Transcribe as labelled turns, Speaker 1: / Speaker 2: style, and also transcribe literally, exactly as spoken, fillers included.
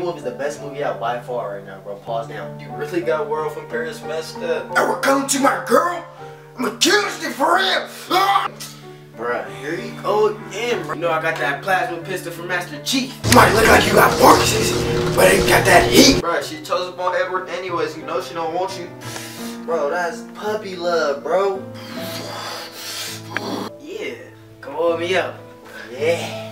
Speaker 1: movie is the best movie out by far right now, bro. Pause down.
Speaker 2: You really got World from Paris messed up.
Speaker 3: I will come to my girl. I'm gonna kill this thing for real. Ah!
Speaker 1: Bruh, here you go again, bro. You know I got that plasma pistol from Master Chief.
Speaker 3: You might look like you got Parkinson's, but ain't got that heat.
Speaker 2: Bruh, she chose up on Edward anyways. You know she don't want you.
Speaker 1: Bro, that's puppy love, bro. Yeah, come hold me up. Yeah.